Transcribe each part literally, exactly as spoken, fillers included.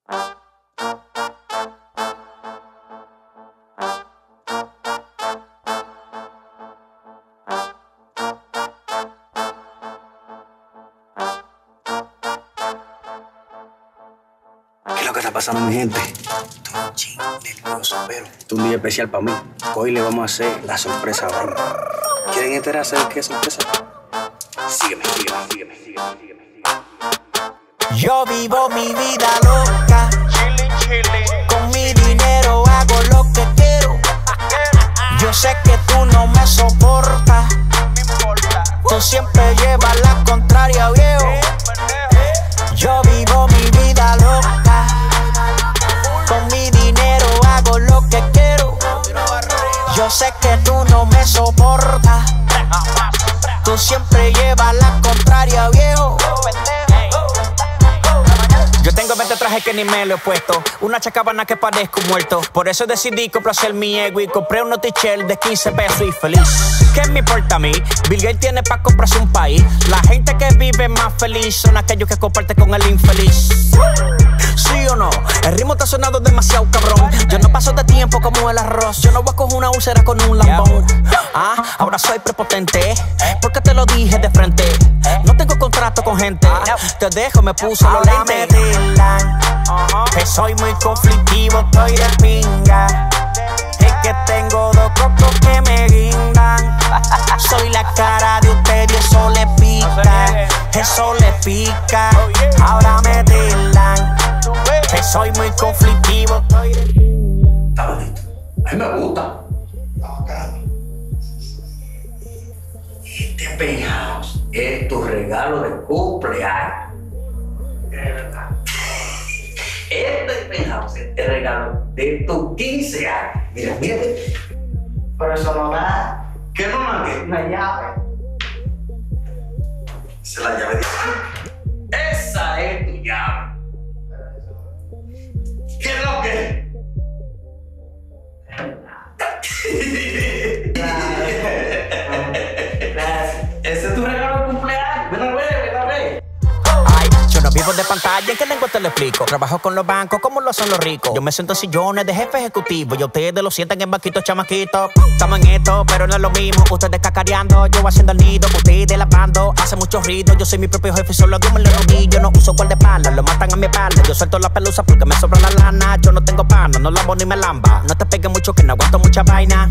¿Qué es lo que está pasando, mi gente? Estoy un ching nervioso, pero esto es un día especial para mí. Hoy le vamos a hacer la sorpresa a Bang. ¿Quieren enterarse de qué sorpresa? Sígueme, sígueme, sígueme, sígueme, sígueme, sígueme. Yo vivo mi vida loca, chili, chili. Con mi dinero hago lo que quiero. Yo sé que tú no me soportas, tú siempre llevas la contraria, viejo. Yo vivo mi vida loca, con mi dinero hago lo que quiero. Yo sé que tú no me soportas, tú siempre llevas la contraria, viejo. Yo tengo veinte trajes que ni me lo he puesto, una chacabana que parezco muerto. Por eso decidí complacer mi ego y compré unos t-shirts de quince pesos y feliz. ¿Qué me importa a mí? Bill Gates tiene pa' comprarse un país. La gente que vive más feliz son aquellos que comparten con el infeliz. ¿Sí o no? El ritmo está sonando demasiado cabrón. Yo no paso de tiempo como el arroz. Yo no voy a coger una úlcera con un lambón. Ah, ahora soy prepotente, porque te lo dije de frente. No tengo contrato con gente, te dejo, me puse los lentes. Que soy muy conflictivo, estoy de pinga. Es que tengo dos cocos que me guindan. Soy la cara de usted y eso le pica, eso le pica. Ahora me tilan, que soy muy conflictivo, estoy de pinga. Está bonito, a mí me gusta. Este penthouse es tu regalo de cumpleaños. De verdad. Este penthouse es el regalo de tus quince años. Mira, mírate. Pero eso no da. ¿Qué no mandé? Una llave. Esa es la llave de... Esa es tu llave. ¿Qué es lo que? Ese es tu regalo de cumpleaños. Ven a ver, ven a ver. Ay, yo no vivo de pantalla, ¿en qué lengua te lo explico? Trabajo con los bancos como lo hacen los ricos. Yo me siento en sillones de jefe ejecutivo y ustedes lo sientan en banquitos chamaquitos. Estamos en esto, pero no es lo mismo. Ustedes cacareando, yo haciendo el nido. Ustedes lavando, hace mucho ruido. Yo soy mi propio jefe y solo Dios me lo rodillo. No uso guardaespaldas, lo matan a mi espalda. Yo suelto la pelusa porque me sobra la lana. Yo no tengo pana, no lavo ni me lamba. No te pegues mucho que no aguanto mucha vaina.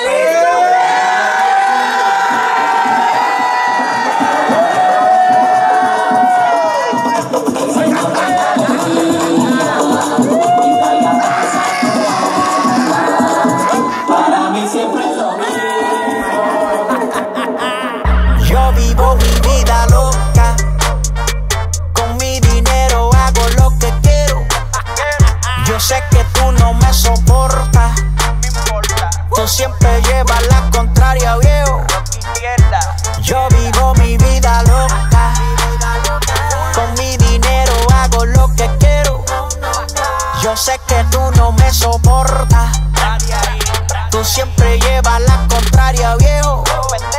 Yo vivo mi vida loca, con mi dinero hago lo que quiero. Yo sé que tú no me soportas, tú siempre llevas la contraria, viejo. Yo vivo mi vida loca, con mi dinero hago lo que quiero. Yo sé que tú no me soportas, tú siempre llevas la contraria, viejo.